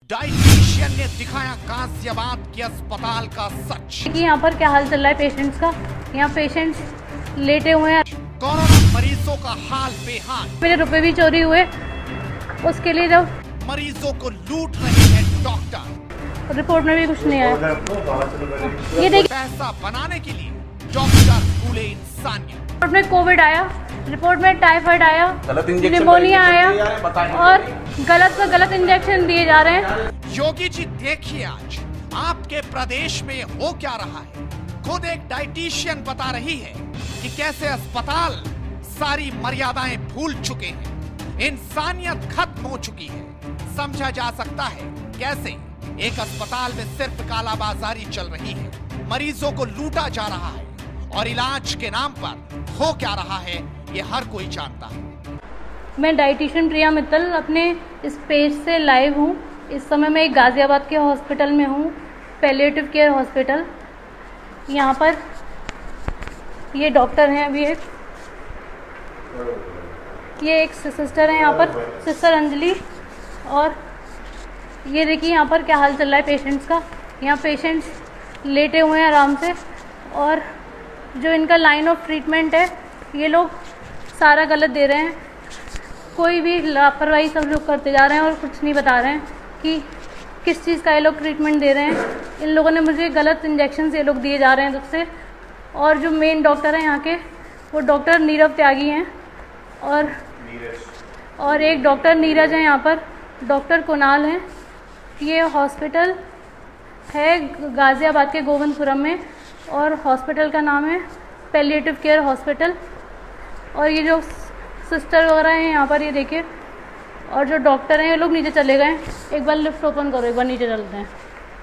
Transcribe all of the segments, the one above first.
Dietitian ने दिखाया गाजियाबाद के अस्पताल का सच। कि यहाँ पर क्या हाल चल रहा है पेशेंट्स का। यहाँ पेशेंट्स लेटे हुए हैं। कोरोना मरीजों का हाल बेहाल। मेरे रुपए भी चोरी हुए, उसके लिए जब मरीजों को लूट रहे हैं डॉक्टर। रिपोर्ट में भी कुछ नहीं आया। ये देखिए, पैसा बनाने के लिए डॉक्टर भूले इंसानियत। रिपोर्ट में कोविड आया, रिपोर्ट में टाइफाइड आया, निमोनिया आया और गलत इंजेक्शन दिए जा रहे हैं। योगी जी देखिए आज आपके प्रदेश में हो क्या रहा है। खुद एक डाइटिशियन बता रही है कि कैसे अस्पताल सारी मर्यादाएं भूल चुके हैं, इंसानियत खत्म हो चुकी है। समझा जा सकता है कैसे एक अस्पताल में सिर्फ कालाबाजारी चल रही है, मरीजों को लूटा जा रहा है और इलाज के नाम पर हो क्या रहा है ये हर कोई जानता है। मैं डाइटिशियन प्रिया मित्तल अपने इस पेज से लाइव हूँ। इस समय मैं एक गाजियाबाद के हॉस्पिटल में हूँ, पैलिएटिव केयर हॉस्पिटल। यहाँ पर ये डॉक्टर हैं, अभी ये एक सिस्टर है यहाँ पर, सिस्टर अंजलि। और ये देखिए यहाँ पर क्या हाल चल रहा है पेशेंट्स का। यहाँ पेशेंट्स लेटे हुए हैं आराम से और जो इनका लाइन ऑफ ट्रीटमेंट है ये लोग सारा गलत दे रहे हैं। कोई भी लापरवाही सब लोग करते जा रहे हैं और कुछ नहीं बता रहे हैं कि किस चीज़ का ये लोग ट्रीटमेंट दे रहे हैं। इन लोगों ने मुझे गलत इंजेक्शन ये लोग दिए जा रहे हैं तब से। और जो मेन डॉक्टर हैं यहाँ के वो डॉक्टर नीरव त्यागी हैं और एक डॉक्टर नीरज है यहाँ पर, डॉक्टर कुणाल हैं। ये हॉस्पिटल है गाजियाबाद के गोविंदपुरम में और हॉस्पिटल का नाम है पैलिएटिव केयर हॉस्पिटल। और ये जो सिस्टर वगैरह हैं यहाँ पर, ये देखिए, और जो डॉक्टर हैं ये लोग नीचे चले गए। एक बार लिफ्ट ओपन करो, एक बार नीचे चलते हैं।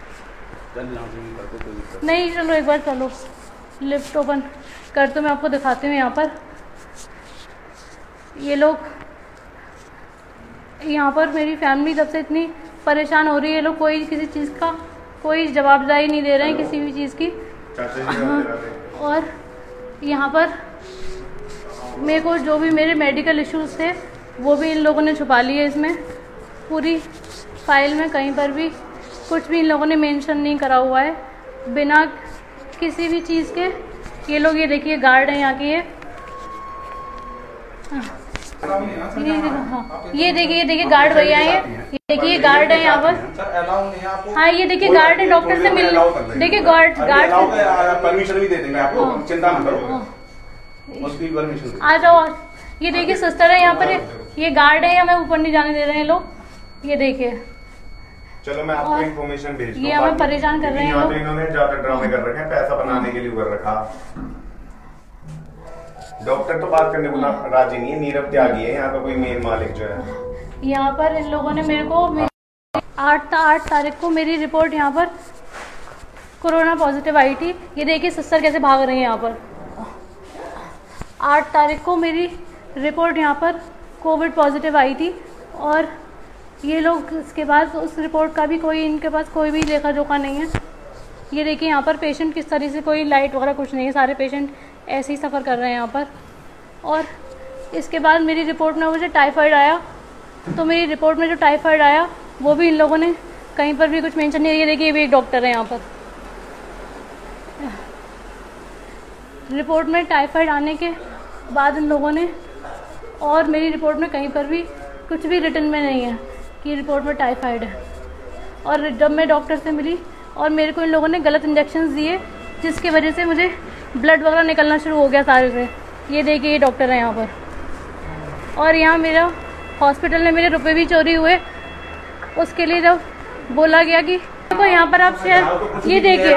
नहीं चलो एक बार चलो, लिफ्ट ओपन कर तो मैं आपको दिखाती हूँ। यहाँ पर ये लोग, यहाँ पर मेरी फैमिली तब से इतनी परेशान हो रही है, ये लोग कोई किसी चीज़ का कोई जवाबदारी नहीं दे रहे हैं, किसी भी चीज़ की। और यहाँ पर मेरे को जो भी मेरे मेडिकल इश्यूज थे वो भी इन लोगों ने छुपा लिए। इसमें पूरी फाइल में कहीं पर भी कुछ भी इन लोगों ने मेंशन नहीं करा हुआ है, बिना किसी भी चीज़ के। ये लोग, ये देखिए गार्ड हैं यहाँ के, ये देखिए गार्ड भैया हैं, ये देखिए गार्ड है यहाँ पर। हाँ ये देखिए गार्ड है, डॉक्टर से मिल, देखिए गार्ड परमिशन भी दे देंगे आपको, चिंता मत करो, उसकी परमिशन आ जाओ। ये देखिए सिस्टर है यहाँ पर, ये गार्ड है, हमें ऊपर नहीं जाने दे रहे हैं लोग। ये देखिए, चलो मैं आपको इन्फॉर्मेशन भेज दूँ। ये हमें परेशान कर रहे हैं यहाँ पे इन्होंने ज्यादा ड्रामे कर रखे हैं, पैसा बनाने के लिए कर रखा। डॉक्टर तो बात करने बोला राजी नहीं है, नीरव त्यागी है यहाँ का कोई मेन मालिक जो है। यहाँ पर इन लोगों ने मेरे को 8 तारीख को मेरी रिपोर्ट यहाँ पर कोरोना पॉजिटिव आई थी। ये देखिए सिस्टर कैसे भाग रही है यहाँ पर। 8 तारीख को मेरी रिपोर्ट यहाँ पर कोविड पॉजिटिव आई थी और ये लोग इसके बाद उस रिपोर्ट का भी कोई, इनके पास कोई भी लेखा जोखा नहीं है। ये देखिए यहाँ पर पेशेंट किस तरह से, कोई लाइट वगैरह कुछ नहीं है, सारे पेशेंट ऐसे ही सफ़र कर रहे हैं यहाँ पर। और इसके बाद मेरी रिपोर्ट में मुझे टाइफाइड आया, तो मेरी रिपोर्ट में जो टाइफाइड आया वो भी इन लोगों ने कहीं पर भी कुछ मेंशन नहीं। ये देखिए, ये भी एक डॉक्टर है यहाँ पर। रिपोर्ट में टाइफाइड आने के बाद इन लोगों ने, और मेरी रिपोर्ट में कहीं पर भी कुछ भी रिटन में नहीं है कि रिपोर्ट में टाइफाइड है। और जब मैं डॉक्टर से मिली और मेरे को इन लोगों ने गलत इंजेक्शन दिए, जिसकी वजह से मुझे ब्लड वगैरह निकलना शुरू हो गया सारे से। ये देखिए ये डॉक्टर है यहाँ पर। और यहाँ मेरा हॉस्पिटल में मेरे रुपए भी चोरी हुए, उसके लिए जब बोला गया कि तो यहाँ पर आप शेयर, ये देखिए,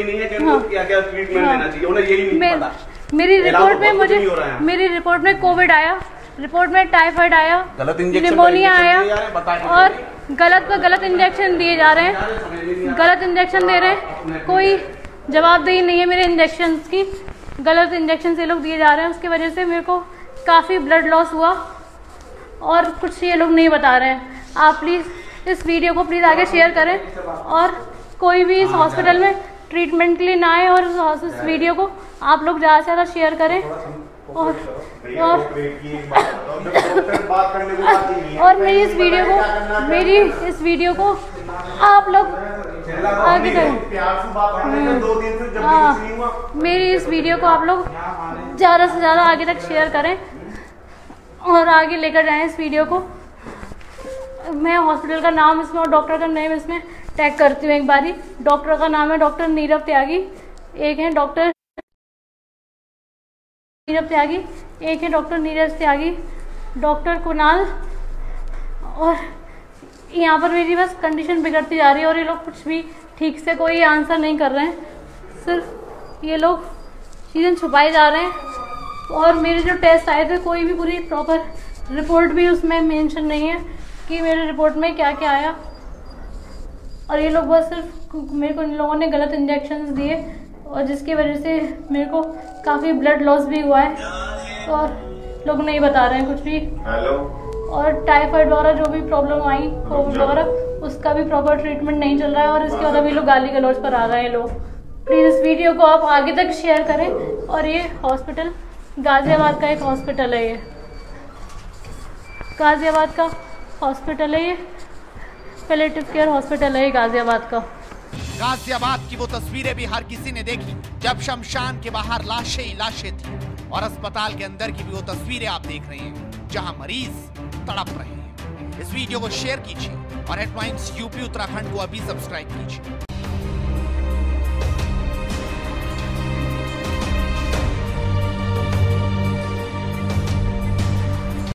मेरी रिपोर्ट में मुझे, मेरी रिपोर्ट में कोविड आया, रिपोर्ट में टाइफाइड आया, निमोनिया आया और गलत इंजेक्शन दिए जा रहे हैं, गलत इंजेक्शन दे रहे हैं। कोई जवाबदेही नहीं है मेरे इंजेक्शन की, गलत इंजेक्शन से लोग दिए जा रहे हैं। उसकी वजह से मेरे को काफ़ी ब्लड लॉस हुआ और कुछ ये लोग नहीं बता रहे हैं। आप प्लीज़ इस वीडियो को प्लीज़ आगे शेयर करें और कोई भी इस हॉस्पिटल में ट्रीटमेंट के लिए ना आए, और इस वीडियो को आप लोग ज़्यादा से ज़्यादा शेयर करें। और मेरी इस वीडियो को आप लोग आगे मेरी इस वीडियो को आप लोग ज़्यादा से ज़्यादा आगे तक शेयर करें और आगे लेकर जाएं इस वीडियो को। मैं हॉस्पिटल का नाम इसमें और डॉक्टर का नेम इसमें टैग करती हूँ एक बारी। डॉक्टर का नाम है डॉक्टर नीरव त्यागी, एक है डॉक्टर नीरव त्यागी, एक है डॉक्टर नीरज त्यागी, डॉक्टर कुणाल। और यहाँ पर मेरी बस कंडीशन बिगड़ती जा रही है और ये लोग कुछ भी ठीक से कोई आंसर नहीं कर रहे हैं, सिर्फ ये लोग चीज़ें छुपाए जा रहे हैं। और मेरे जो टेस्ट आए थे कोई भी पूरी प्रॉपर रिपोर्ट भी उसमें मेंशन नहीं है कि मेरे रिपोर्ट में क्या क्या आया। और ये लोग बस सिर्फ मेरे को इन लोगों ने गलत इंजेक्शन दिए और जिसकी वजह से मेरे को काफ़ी ब्लड लॉस भी हुआ है और लोग नहीं बता रहे हैं कुछ भी। और टाइफाइड वगैरह जो भी प्रॉब्लम आई, कोविड वगैरह, उसका भी प्रॉपर ट्रीटमेंट नहीं चल रहा है और इसके बाद अभी लोग गाली गलौज पर आ रहे हैं लोग। प्लीज़ इस वीडियो को आप आगे तक शेयर करें। और ये हॉस्पिटल गाज़ियाबाद का एक हॉस्पिटल है, ये गाज़ियाबाद का हॉस्पिटल है, ये पैलेटिव केयर हॉस्पिटल है ये गाज़ियाबाद का। गाजियाबाद की वो तस्वीरें भी हर किसी ने देखी जब शमशान के बाहर लाशें ही लाशें थी, और अस्पताल के अंदर की भी वो तस्वीरें आप देख रहे हैं जहां मरीज तड़प रहे हैं। इस वीडियो को शेयर कीजिए और हेडलाइंस यूपी उत्तराखंड को अभी सब्सक्राइब कीजिए।